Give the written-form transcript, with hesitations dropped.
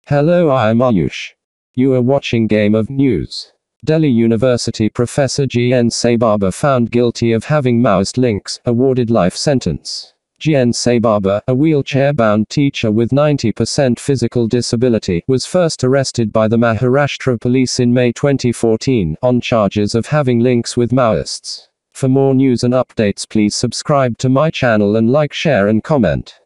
Hello, I am Ayush. You are watching Game of News. Delhi University professor G.N. Saibaba found guilty of having Maoist links, awarded life sentence. G.N. Saibaba, a wheelchair-bound teacher with 90% physical disability, was first arrested by the Maharashtra Police in May 2014, on charges of having links with Maoists. For more news and updates, please subscribe to my channel and like, share and comment.